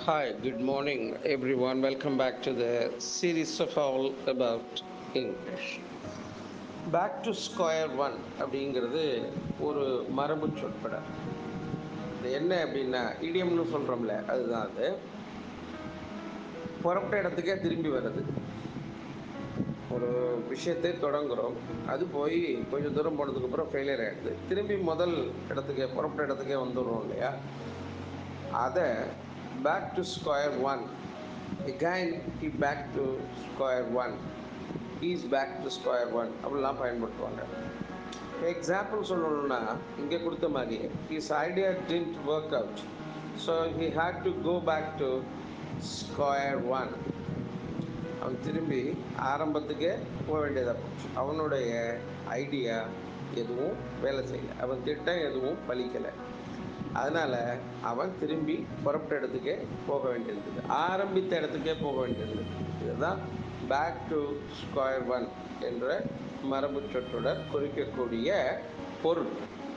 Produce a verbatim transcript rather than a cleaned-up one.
Hi, good morning, everyone. Welcome back to the series of all about English. Back to square one அப்படிங்கிறது ஒரு மரபு சொற்பொடர். இது என்ன அப்படின்னா இடியம்னு சொல்கிறோம்ல அதுதான் அது. புறப்பட்ட இடத்துக்கே திரும்பி வருது. ஒரு விஷயத்தை தொடங்குகிறோம். அது போய் கொஞ்சம் தூரம் போனதுக்கப்புறம் ஃபெயிலியர் ஆகிடுது. திரும்பி முதல் இடத்துக்கே புறப்பட்ட இடத்துக்கே வந்துடுறோம் இல்லையா? அதை back to square one. Again he back to square one. Is back to square one அப்படிலாம் பயன்படுத்துவாங்க. எக்ஸாம்பிள் சொல்லணும்னா இங்கே கொடுத்த மாதிரி his idea didn't work out, so he had to go back to square one. அவன் திரும்பி ஆரம்பத்துக்கே போக வேண்டியதாக போச்சு. அவனுடைய ஐடியா எதுவும் வேலை செய்யலை, அவன் திட்டம் எதுவும் பலிக்கலை. அதனால் அவன் திரும்பி புறப்பட்ட இடத்துக்கே போக வேண்டியிருந்தது, ஆரம்பித்த இடத்துக்கே போக வேண்டியிருந்தது. இதுதான் பேக் டு ஸ்கொயர் ஒன் என்ற மரபு சொற்றொடர் குறிக்கக்கூடிய பொருள்.